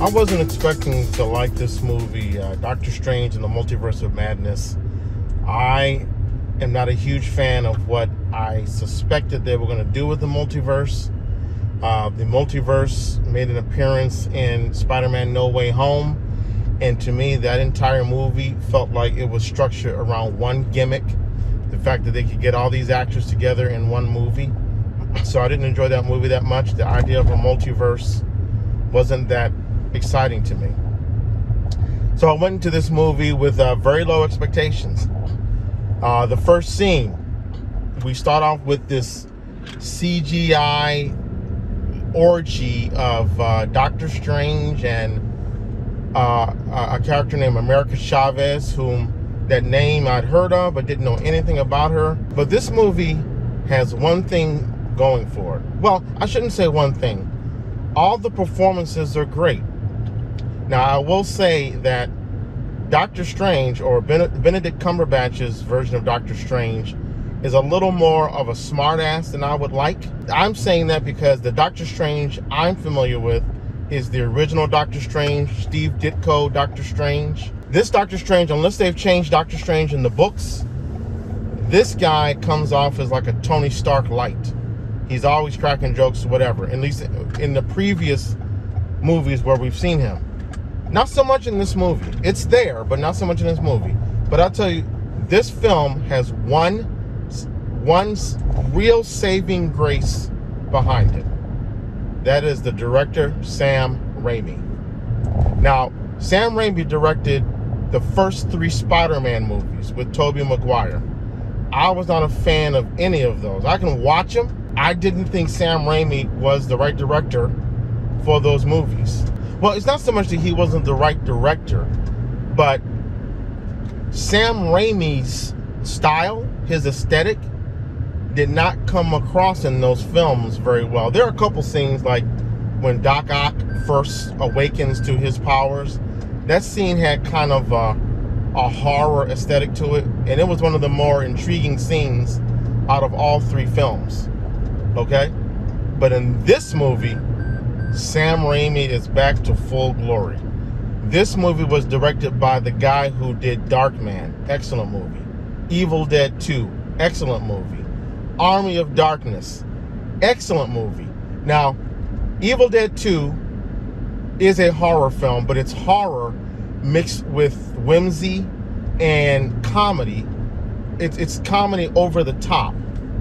I wasn't expecting to like this movie, Doctor Strange and the Multiverse of Madness. I am not a huge fan of what I suspected they were going to do with the multiverse. The multiverse made an appearance in Spider-Man No Way Home, and to me, that entire movie felt like it was structured around one gimmick. The fact that they could get all these actors together in one movie. So I didn't enjoy that movie that much. The idea of a multiverse wasn't that exciting to me. So I went into this movie with very low expectations. The first scene, we start off with this CGI orgy of Doctor Strange and a character named America Chavez, whom that name I'd heard of but didn't know anything about her. But this movie has one thing going for it. Well, I shouldn't say one thing. All the performances are great. Now, I will say that Doctor Strange, or Benedict Cumberbatch's version of Doctor Strange, is a little more of a smartass than I would like. I'm saying that because the Doctor Strange I'm familiar with is the original Doctor Strange, Steve Ditko Doctor Strange. This Doctor Strange, unless they've changed Doctor Strange in the books, this guy comes off as like a Tony Stark light. He's always cracking jokes or whatever, at least in the previous movies where we've seen him. Not so much in this movie. It's there, but not so much in this movie. But I'll tell you, this film has one real saving grace behind it. That is the director, Sam Raimi. Now, Sam Raimi directed the first 3 Spider-Man movies with Tobey Maguire. I was not a fan of any of those. I can watch them. I didn't think Sam Raimi was the right director for those movies. Well, it's not so much that he wasn't the right director, but Sam Raimi's style, his aesthetic, did not come across in those films very well. There are a couple scenes, like when Doc Ock first awakens to his powers. That scene had kind of a horror aesthetic to it, and it was one of the more intriguing scenes out of all 3 films. Okay? But in this movie, Sam Raimi is back to full glory. This movie was directed by the guy who did Darkman, excellent movie. Evil Dead 2, excellent movie. Army of Darkness, excellent movie. Now, Evil Dead 2 is a horror film, but it's horror mixed with whimsy and comedy. It's comedy over the top,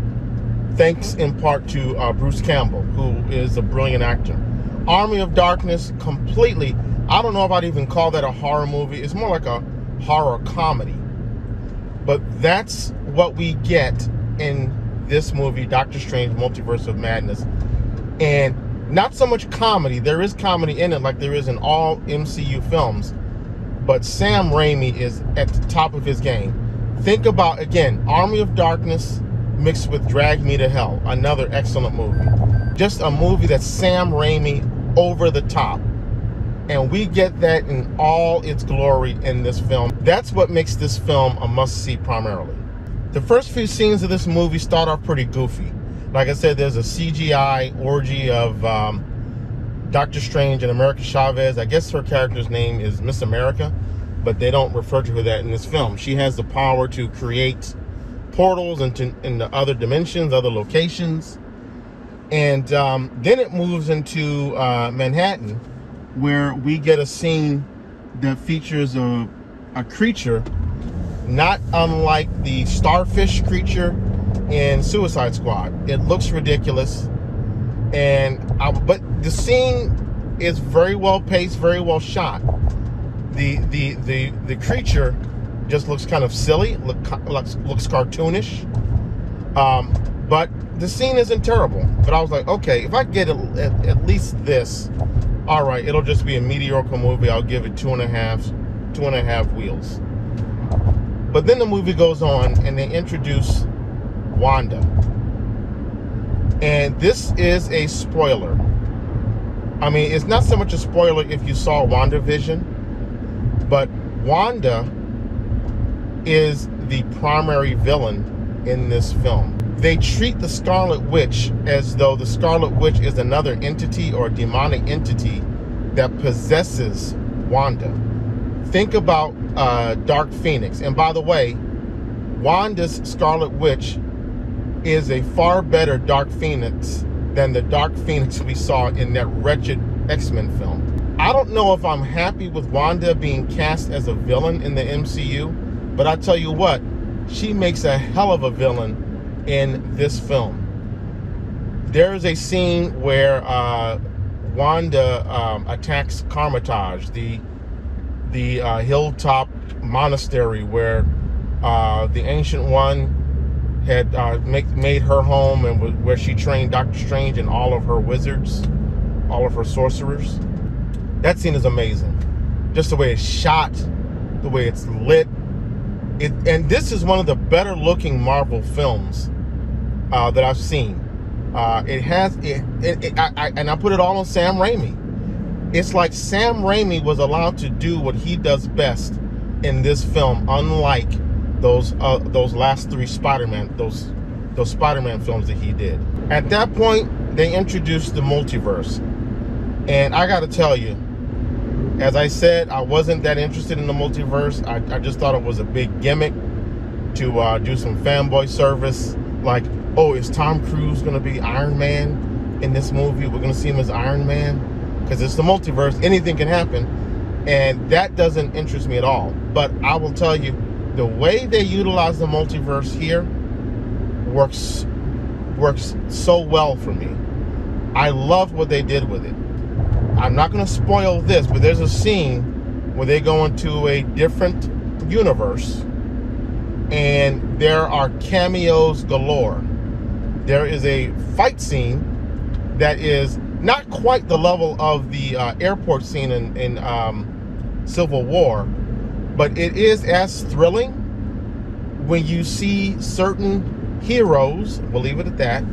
thanks in part to Bruce Campbell, who is a brilliant actor. Army of Darkness, completely, I don't know if I'd even call that a horror movie. It's more like a horror comedy. But that's what we get in this movie, Doctor Strange, Multiverse of Madness. And not so much comedy. There is comedy in it like there is in all MCU films. But Sam Raimi is at the top of his game. Think about, again, Army of Darkness mixed with Drag Me to Hell, another excellent movie. Just a movie that's Sam Raimi over the top. And we get that in all its glory in this film. That's what makes this film a must-see primarily. The first few scenes of this movie start off pretty goofy. Like I said, there's a CGI orgy of Doctor Strange and America Chavez. I guess her character's name is Miss America, but they don't refer to her that in this film. She has the power to create portals into other dimensions, other locations. And then it moves into Manhattan, where we get a scene that features a creature not unlike the starfish creature in Suicide Squad. It looks ridiculous, but the scene is very well paced, very well shot. The creature just looks kind of silly, looks cartoonish. But the scene isn't terrible. But I was like, okay, if I get at least this, all right, it'll just be a mediocre movie. I'll give it 2.5 wheels. But then the movie goes on and they introduce Wanda. And this is a spoiler. I mean, it's not so much a spoiler if you saw WandaVision, but Wanda is the primary villain in this film. They treat the Scarlet Witch as though the Scarlet Witch is another entity or a demonic entity that possesses Wanda. Think about Dark Phoenix. And by the way, Wanda's Scarlet Witch is a far better Dark Phoenix than the Dark Phoenix we saw in that wretched X-Men film. I don't know if I'm happy with Wanda being cast as a villain in the MCU, but I tell you what, she makes a hell of a villain in this film. There is a scene where Wanda attacks Carmitage, the hilltop monastery where the Ancient One had made her home, and where she trained Doctor Strange and all of her wizards, all of her sorcerers. That scene is amazing. Just the way it's shot, the way it's lit. And this is one of the better looking Marvel films that I've seen. And I put it all on Sam Raimi. It's like Sam Raimi was allowed to do what he does best in this film, unlike those last three Spider-Man, those Spider-Man films that he did. At that point, they introduced the multiverse. And I gotta tell you, as I said, I wasn't that interested in the multiverse. I just thought it was a big gimmick to do some fanboy service. Like, oh, is Tom Cruise gonna be Iron Man in this movie? We're gonna see him as Iron Man? Because it's the multiverse, anything can happen. And that doesn't interest me at all. But I will tell you, the way they utilize the multiverse here works so well for me. I love what they did with it. I'm not going to spoil this, but there's a scene where they go into a different universe and there are cameos galore. There is a fight scene that is not quite the level of the airport scene in Civil War, but it is as thrilling when you see certain heroes, we'll leave it at that,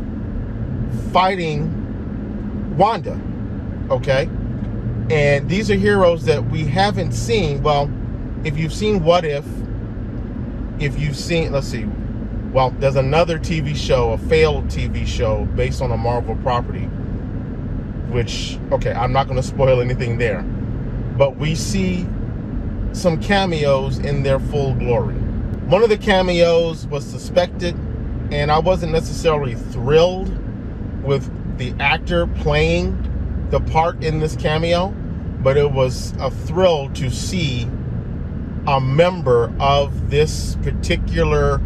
fighting Wanda, okay? And these are heroes that we haven't seen. Well, if you've seen What If you've seen, let's see, well, there's another TV show, a failed TV show based on a Marvel property, which, okay, I'm not going to spoil anything there, but we see some cameos in their full glory. One of the cameos was suspected, and I wasn't necessarily thrilled with the actor playing the part in this cameo, but it was a thrill to see a member of this particular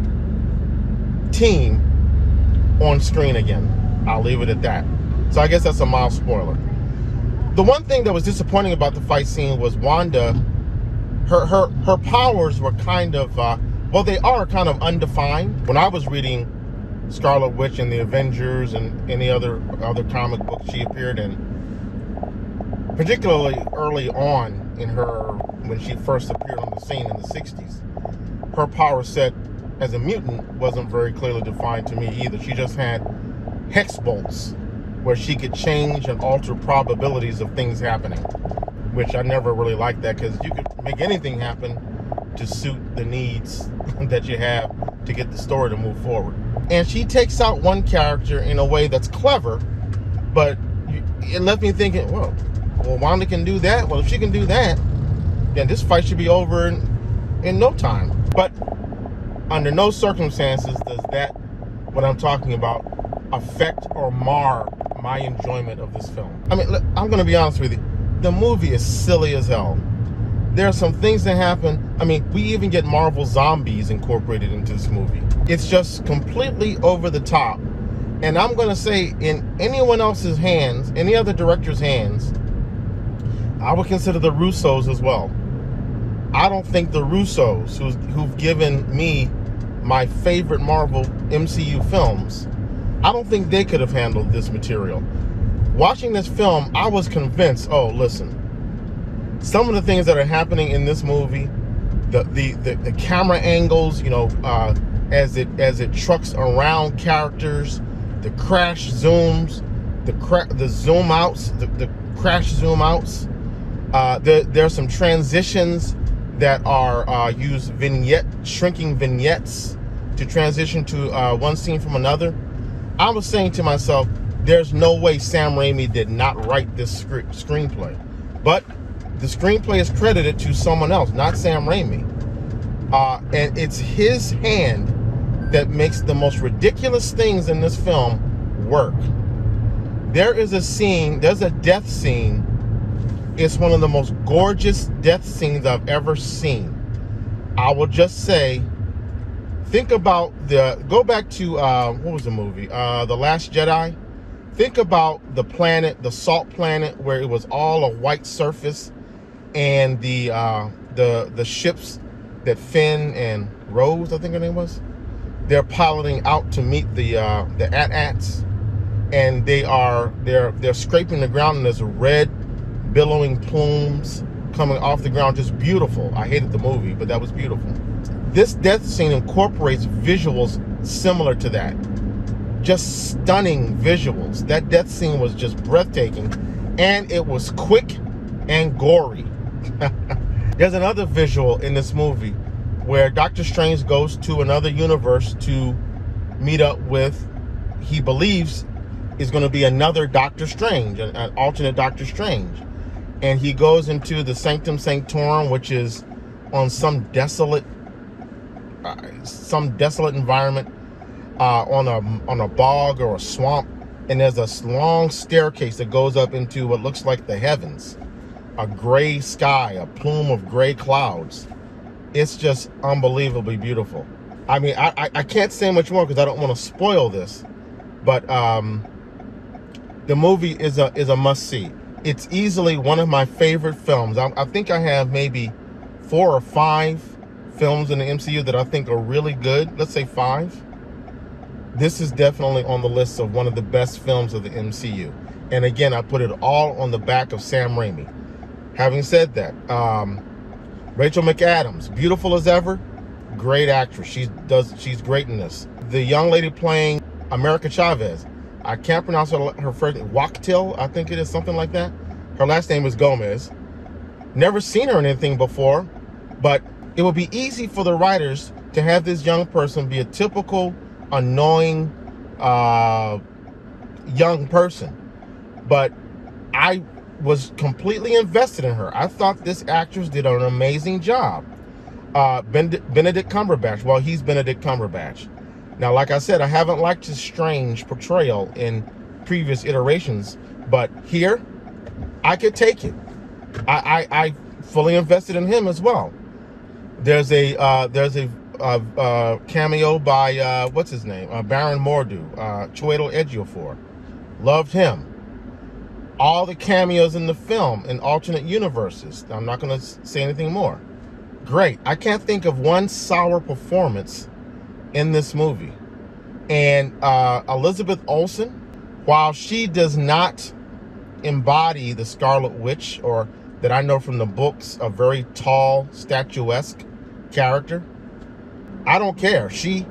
team on screen again. I'll leave it at that. So I guess that's a mild spoiler. The one thing that was disappointing about the fight scene was Wanda, her powers were kind of, well, they are kind of undefined. When I was reading Scarlet Witch and the Avengers and any other comic book she appeared in, particularly early on in her, when she first appeared on the scene in the 60s, her power set as a mutant wasn't very clearly defined to me either. She just had hex bolts where she could change and alter probabilities of things happening, which I never really liked that, because you could make anything happen to suit the needs that you have to get the story to move forward. And she takes out one character in a way that's clever, but it left me thinking, well, Wanda can do that? Well, if she can do that, then this fight should be over in no time. But under no circumstances does that, what I'm talking about, affect or mar my enjoyment of this film. I mean, look, I'm going to be honest with you. The movie is silly as hell. There are some things that happen. I mean, we even get Marvel Zombies incorporated into this movie. It's just completely over the top. And I'm going to say, in anyone else's hands, any other director's hands, I would consider the Russos as well. I don't think the Russos, who've given me my favorite Marvel MCU films, I don't think they could have handled this material. Watching this film, I was convinced, oh, listen, some of the things that are happening in this movie, the camera angles, you know, as it trucks around characters, the crash zooms, the zoom outs, the crash zoom outs. There are some transitions that are shrinking vignettes to transition to one scene from another. I was saying to myself, there's no way Sam Raimi did not write this screenplay. But the screenplay is credited to someone else, not Sam Raimi. And it's his hand that makes the most ridiculous things in this film work. There's a death scene. It's one of the most gorgeous death scenes I've ever seen. I will just say, go back to, what was the movie? The Last Jedi. Think about the planet, the salt planet, where it was all a white surface, and the ships that Finn and Rose, I think her name was, they're piloting out to meet the AT-ATs, and they're scraping the ground, and there's red billowing plumes coming off the ground. Just beautiful. I hated the movie, but that was beautiful. This death scene incorporates visuals similar to that. Just stunning visuals. That death scene was just breathtaking, and it was quick and gory. There's another visual in this movie where Doctor Strange goes to another universe to meet up with, he believes, is going to be another Doctor Strange, an alternate Doctor Strange. And he goes into the Sanctum Sanctorum, which is on some desolate environment, on a bog or a swamp, and there's a long staircase that goes up into what looks like the heavens, a gray sky, a plume of gray clouds. It's just unbelievably beautiful. I mean, I can't say much more because I don't want to spoil this, but the movie is a must-see. It's easily one of my favorite films. I think I have maybe 4 or 5 films in the MCU that I think are really good. Let's say 5. This is definitely on the list of one of the best films of the MCU. And again, I put it all on the back of Sam Raimi. Having said that, Rachel McAdams, beautiful as ever, great actress. She's great in this. The young lady playing America Chavez, I can't pronounce her first name, Wachtel, I think it is, something like that. Her last name is Gomez. Never seen her in anything before, but it would be easy for the writers to have this young person be a typical annoying young person. But I was completely invested in her. I thought this actress did an amazing job. Benedict Cumberbatch, well, he's Benedict Cumberbatch. Now, like I said, I haven't liked his strange portrayal in previous iterations, but here, I could take it. I fully invested in him as well. There's a cameo by what's his name? Baron Mordo, Chiwetel Ejiofor. Loved him. All the cameos in the film in alternate universes. I'm not going to say anything more. Great. I can't think of one sour performance in this movie. And Elizabeth Olsen, while she does not embody the Scarlet Witch, or that I know from the books, a very tall, statuesque character, I don't care.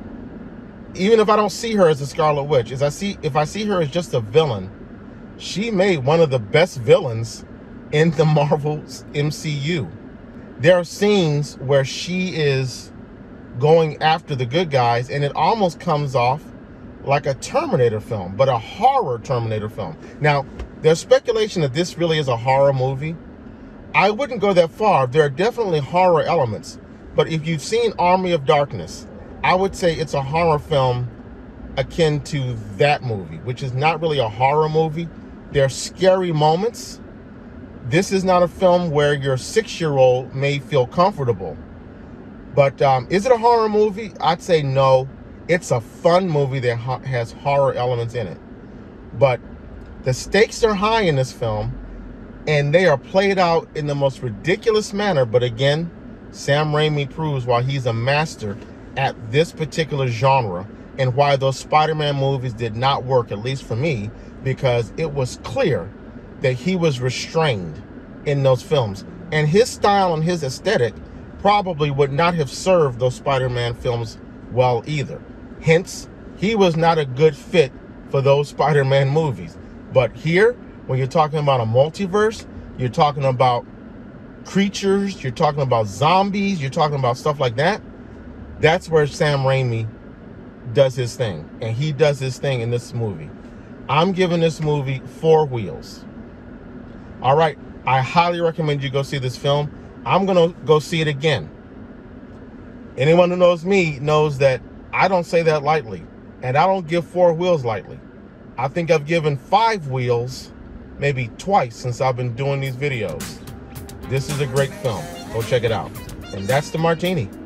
Even if I don't see her as the Scarlet Witch, if I see her as just a villain, she made one of the best villains in the Marvel's MCU. There are scenes where she is going after the good guys, and it almost comes off like a Terminator film, but a horror Terminator film. Now, there's speculation that this really is a horror movie. I wouldn't go that far. There are definitely horror elements, but if you've seen Army of Darkness, I would say it's a horror film akin to that movie, which is not really a horror movie. There are scary moments. This is not a film where your 6-year-old may feel comfortable. But is it a horror movie? I'd say no. It's a fun movie that has horror elements in it. But the stakes are high in this film, and they are played out in the most ridiculous manner. But again, Sam Raimi proves why he's a master at this particular genre, and why those Spider-Man movies did not work, at least for me, because it was clear that he was restrained in those films. And his style and his aesthetic probably would not have served those Spider-Man films well either. Hence, he was not a good fit for those Spider-Man movies. But here, when you're talking about a multiverse, you're talking about creatures, you're talking about zombies, you're talking about stuff like that, that's where Sam Raimi does his thing. And he does his thing in this movie. I'm giving this movie 4 wheels. All right, I highly recommend you go see this film. I'm going to go see it again. Anyone who knows me knows that I don't say that lightly, and I don't give 4 wheels lightly. I think I've given 5 wheels maybe twice since I've been doing these videos. This is a great film. Go check it out. And that's the Martini.